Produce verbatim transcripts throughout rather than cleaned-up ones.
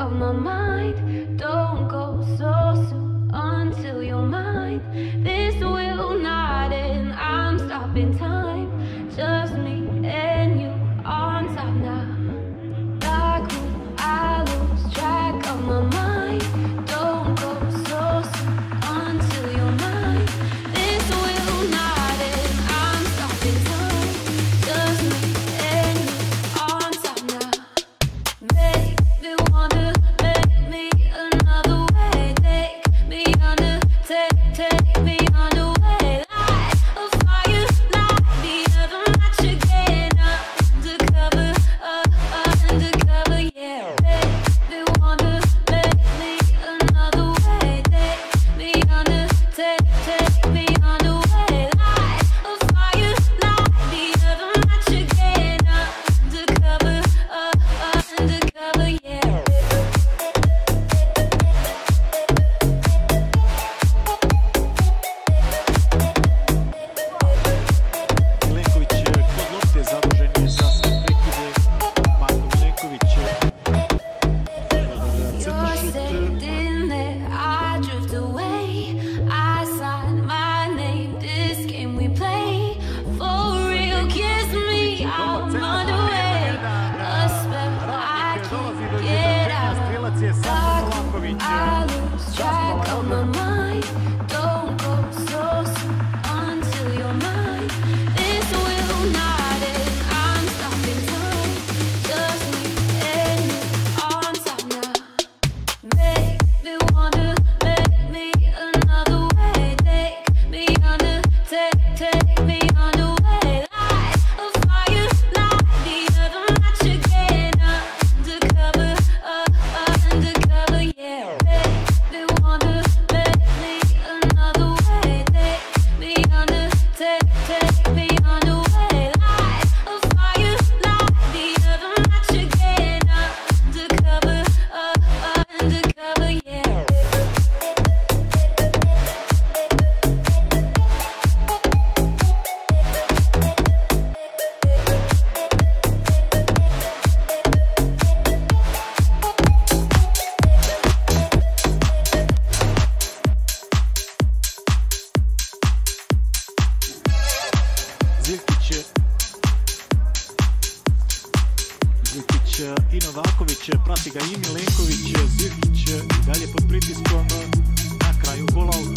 of my mind. Don't go so soon until you're mine. This will not end, I'm stopping time. Just me and you on top now. Like when I lose track of my mind. Don't go so soon until you're mine. This will not end, I'm stopping time. Just me and you on top now. Make me wonder, make me another way. Take me under, take, take me underway. Light a fire, light the other match again. Undercover, uh, undercover, yeah. Make me wonder, make me another way. Take me under, take, take me underway. Light a fire, light the other match again. Undercover, uh, undercover, yeah. Milenković je kod lopte zadužen je za sve prekide. Marko Milenković je You're crta šut. sitting there, I drift away. I sign my name, this game we play. For real, kiss me, I'm underway. A spell I can't get out of. Strelac je Sandro Novaković. I lose track of my mind. Don't go so soon until you're mine. This will not end, I'm stopping time. Just me and you on top now. Make me wonder, make me another way. Take me under, take, take me underway. Light a fire, light the other match again. Undercover, uh, undercover, yeah. Make me wonder, make me another way. Take me under, take, take me underway. Light a fire, light the other match again. Undercover, uh, undercover, yeah. Zivkić je Zivkić i Novaković, prati ga i Milenković. Zivkić i dalje pod pritiskom, na kraju gol out.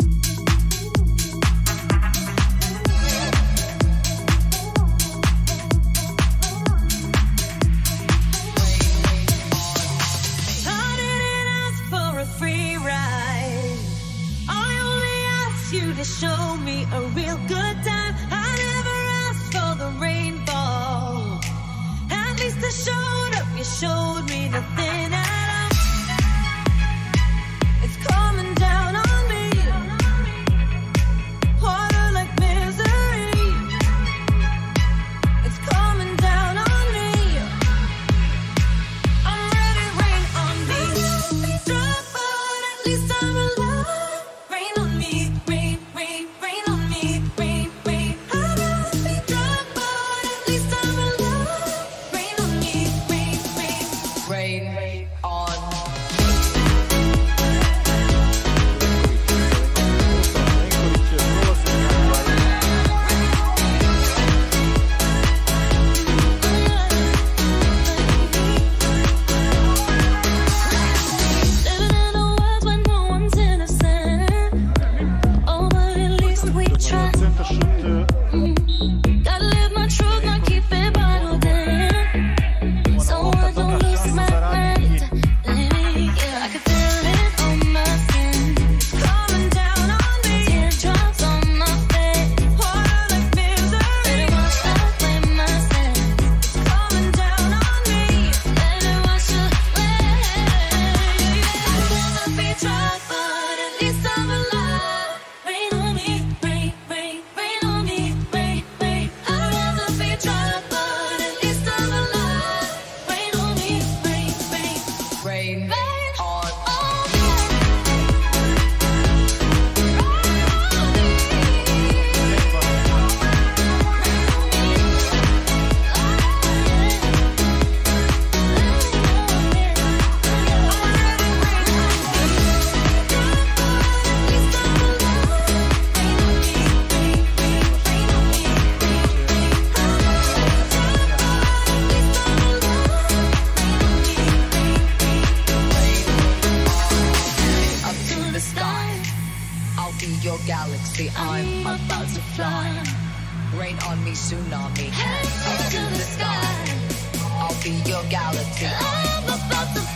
I didn't ask for a free ride. I only asked you to show me a real good time. I never asked for the rainfall. At least I showed up, you showed me nothing at all. It's coming down on me. Water like misery. It's coming down on me. I'm ready, rain on me. Struck, but at least I'm alive. Rain on me, rain, rain, rain on me, rain, rain. I must be struck, but at least I'm alive. Rain on me, rain, rain, rain. galaxy. I'm about to fly. Rain on me, tsunami. Hands up to the sky. I'll be your galaxy. I'm about to